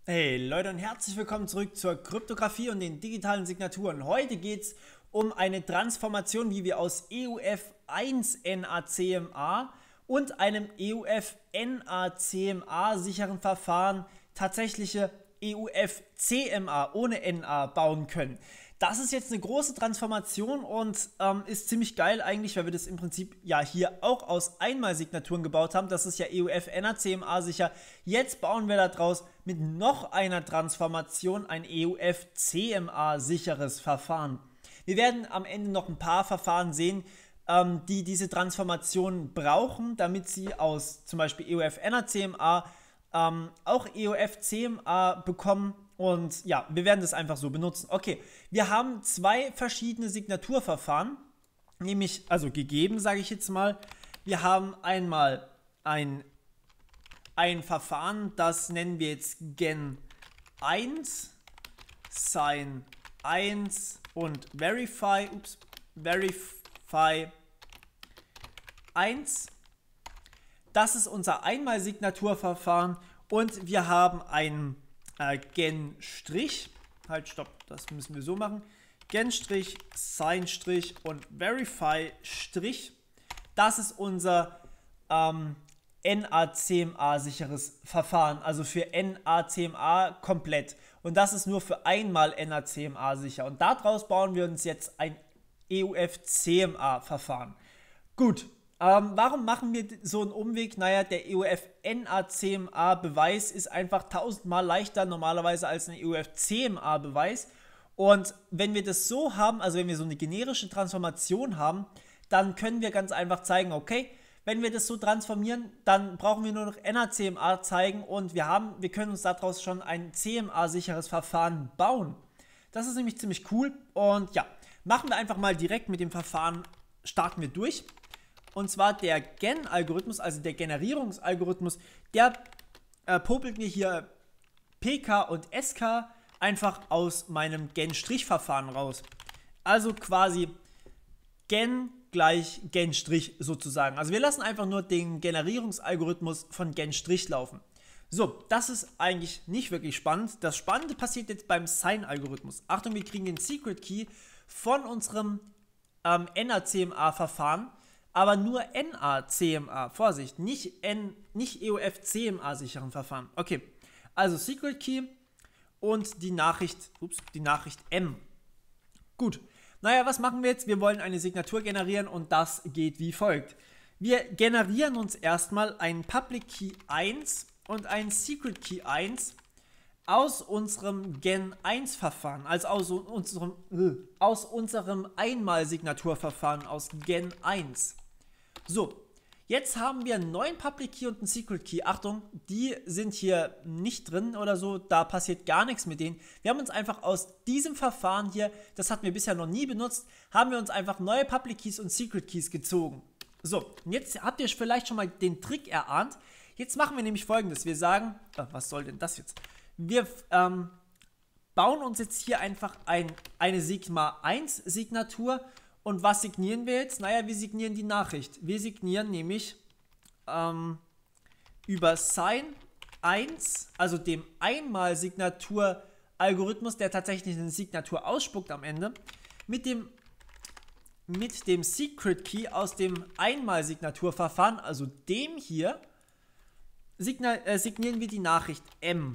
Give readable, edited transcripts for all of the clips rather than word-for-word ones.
Hey Leute und herzlich willkommen zurück zur Kryptographie und den digitalen Signaturen. Heute geht es um eine Transformation, wie wir aus EUF1NACMA und einem EUF-NACMA sicheren Verfahren tatsächliche EUF-CMA ohne NA bauen können. Das ist jetzt eine große Transformation und ist ziemlich geil eigentlich, weil wir das im Prinzip ja hier auch aus Einmalsignaturen gebaut haben. Das ist ja EUF-NACMA sicher. Jetzt bauen wir daraus mit noch einer Transformation ein EUF-CMA sicheres Verfahren. Wir werden am Ende noch ein paar Verfahren sehen, die diese Transformation brauchen, damit sie aus zum Beispiel EUF-NACMA auch EUF-CMA bekommen. Und ja, wir werden das einfach so benutzen. Okay, wir haben zwei verschiedene Signaturverfahren, nämlich, also gegeben, sage ich jetzt mal. Wir haben einmal ein Verfahren, das nennen wir jetzt Gen 1, Sign 1 und Verify 1. Das ist unser Einmalsignaturverfahren und wir haben ein Gen', halt stopp, das müssen wir so machen, Gen', Sign' und Verify'. Das ist unser NACMA sicheres Verfahren, also für NACMA komplett. Und das ist nur für einmal NACMA sicher. Und daraus bauen wir uns jetzt ein EUF-CMA Verfahren. Gut. Warum machen wir so einen Umweg? Naja, der EUF-NACMA-Beweis ist einfach 1000-mal leichter normalerweise als ein EUF-CMA-Beweis. Und wenn wir das so haben, also wenn wir so eine generische Transformation haben, dann können wir ganz einfach zeigen, okay, wenn wir das so transformieren, dann brauchen wir nur noch NACMA zeigen und wir können uns daraus schon ein CMA-sicheres Verfahren bauen. Das ist nämlich ziemlich cool und ja, machen wir einfach mal direkt mit dem Verfahren, starten wir durch. Und zwar der Gen-Algorithmus, also der Generierungsalgorithmus, der popelt mir hier PK und SK einfach aus meinem Gen-Verfahren raus. Also quasi Gen gleich Gen' sozusagen. Also wir lassen einfach nur den Generierungsalgorithmus von Gen' laufen. So, das ist eigentlich nicht wirklich spannend. Das Spannende passiert jetzt beim Sign-Algorithmus. Achtung, wir kriegen den Secret Key von unserem NACMA-Verfahren. Aber nur NACMA, Vorsicht, nicht EUF-CMA sicheren Verfahren. Okay, also Secret Key und die Nachricht M. Gut, naja, was machen wir jetzt? Wir wollen eine Signatur generieren und das geht wie folgt. Wir generieren uns erstmal einen Public Key 1 und einen Secret Key 1 aus unserem Gen 1 Verfahren, also aus unserem Einmalsignaturverfahren aus Gen 1. So, jetzt haben wir einen neuen Public Key und einen Secret Key. Achtung, die sind hier nicht drin oder so, da passiert gar nichts mit denen. Wir haben uns einfach aus diesem Verfahren hier, das hatten wir bisher noch nie benutzt, haben wir uns einfach neue Public Keys und Secret Keys gezogen. So, und jetzt habt ihr vielleicht schon mal den Trick erahnt. Jetzt machen wir nämlich Folgendes. Wir sagen, was soll denn das jetzt? Wir bauen uns jetzt hier einfach eine Sigma 1 Signatur. Und was signieren wir jetzt? Naja, wir signieren die Nachricht. Wir signieren nämlich über Sign 1, also dem Einmal-Signatur-Algorithmus, der tatsächlich eine Signatur ausspuckt am Ende, mit dem Secret Key aus dem Einmal-Signaturverfahren, also dem hier, signieren wir die Nachricht M.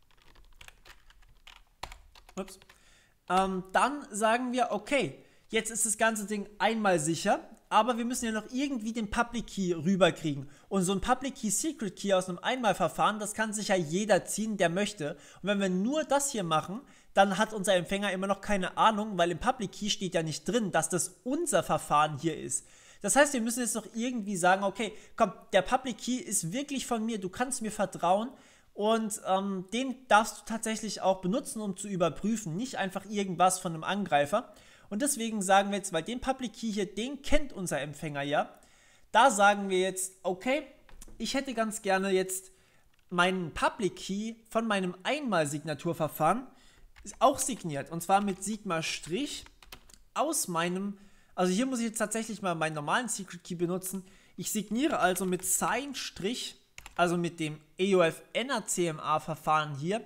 Ups. Dann sagen wir, okay, jetzt ist das ganze Ding einmal sicher, aber wir müssen ja noch irgendwie den Public Key rüberkriegen. Und so ein Public Key Secret Key aus einem Einmalverfahren, das kann sich ja jeder ziehen, der möchte. Und wenn wir nur das hier machen, dann hat unser Empfänger immer noch keine Ahnung, weil im Public Key steht ja nicht drin, dass das unser Verfahren hier ist. Das heißt, wir müssen jetzt noch irgendwie sagen, okay, komm, der Public Key ist wirklich von mir, du kannst mir vertrauen. Und den darfst du tatsächlich auch benutzen, um zu überprüfen, nicht einfach irgendwas von einem Angreifer. Und deswegen sagen wir jetzt, weil den Public Key hier, den kennt unser Empfänger ja, da sagen wir jetzt, okay, ich hätte ganz gerne jetzt meinen Public Key von meinem Einmal-Signaturverfahren auch signiert. Und zwar mit Sigma' aus meinem, also hier muss ich jetzt tatsächlich mal meinen normalen Secret Key benutzen. Ich signiere also mit Sign', also mit dem EUF-NACMA-Verfahren hier,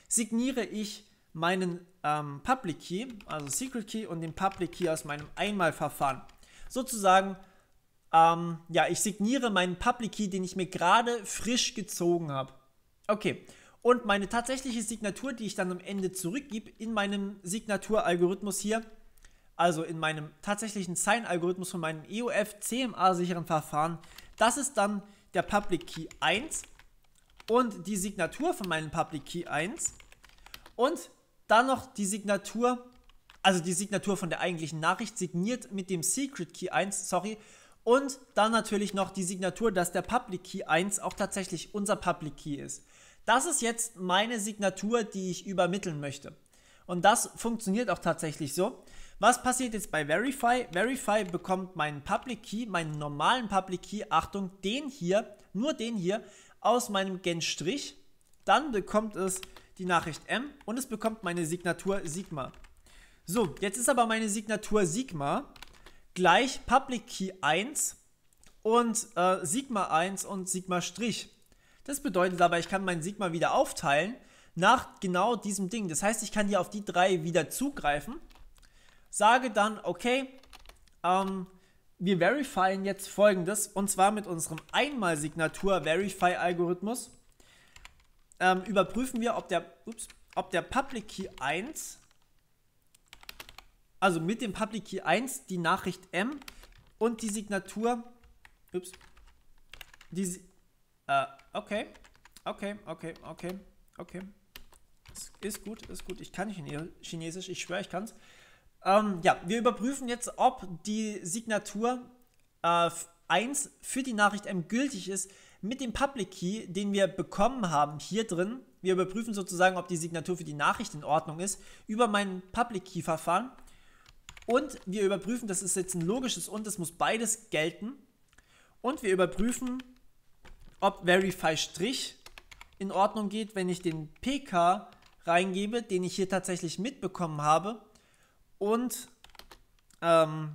signiere ich meinen Public Key, also Secret Key und den Public Key aus meinem Einmalverfahren. Sozusagen, ja, ich signiere meinen Public Key, den ich mir gerade frisch gezogen habe. Okay, und meine tatsächliche Signatur, die ich dann am Ende zurückgebe in meinem Signaturalgorithmus hier, also in meinem tatsächlichen Sign-Algorithmus von meinem EOF-CMA-sicheren Verfahren, das ist dann der Public Key 1 und die Signatur von meinem Public Key 1 und dann noch die Signatur, also die Signatur von der eigentlichen Nachricht, signiert mit dem Secret Key 1, sorry, und dann natürlich noch die Signatur, dass der Public Key 1 auch tatsächlich unser Public Key ist. Das ist jetzt meine Signatur, die ich übermitteln möchte. Und das funktioniert auch tatsächlich so. Was passiert jetzt bei Verify? Verify bekommt meinen Public Key, meinen normalen Public Key, Achtung, den hier, nur den hier, aus meinem Gen-Strich. Dann bekommt es die Nachricht M und es bekommt meine Signatur Sigma. So, jetzt ist aber meine Signatur Sigma gleich Public Key 1 und Sigma 1 und Sigma Strich. Das bedeutet aber, ich kann mein Sigma wieder aufteilen nach genau diesem Ding. Das heißt, ich kann hier auf die 3 wieder zugreifen, sage dann, okay, wir verifieren jetzt folgendes, und zwar mit unserem Einmal-Signatur-Verify-Algorithmus überprüfen wir, ob der Public Key 1, also mit dem Public Key 1 die Nachricht M und die Signatur, okay. Ist gut. Ich kann Chinesisch, ich schwöre, ich kann's. Ja, wir überprüfen jetzt, ob die Signatur 1 für die Nachricht M gültig ist mit dem Public Key, den wir bekommen haben hier drin. Wir überprüfen sozusagen, ob die Signatur für die Nachricht in Ordnung ist, über mein Public Key Verfahren. Und wir überprüfen, das ist jetzt ein logisches und, es muss beides gelten. Und wir überprüfen, ob Verify Strich in Ordnung geht, wenn ich den PK reingebe, den ich hier tatsächlich mitbekommen habe. Und der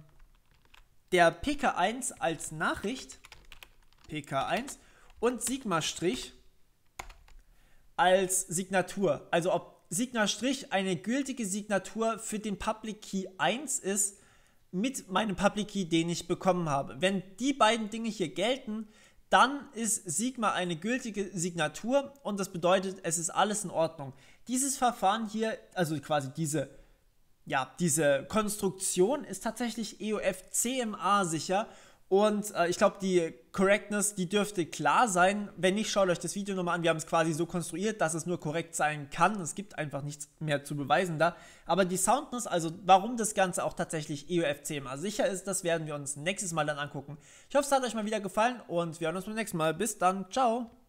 PK1 als Nachricht, PK1 und Sigma Strich als Signatur. Also ob Sigma Strich eine gültige Signatur für den Public Key 1 ist mit meinem Public Key, den ich bekommen habe. Wenn die beiden Dinge hier gelten, dann ist Sigma eine gültige Signatur und das bedeutet, es ist alles in Ordnung. Dieses Verfahren hier, also quasi diese Konstruktion ist tatsächlich EOF-CMA sicher und ich glaube, die Correctness, die dürfte klar sein. Wenn nicht, schaut euch das Video nochmal an. Wir haben es quasi so konstruiert, dass es nur korrekt sein kann. Es gibt einfach nichts mehr zu beweisen da. Aber die Soundness, also warum das Ganze auch tatsächlich EOF-CMA sicher ist, das werden wir uns nächstes Mal dann angucken. Ich hoffe, es hat euch mal wieder gefallen und wir hören uns beim nächsten Mal. Bis dann, ciao!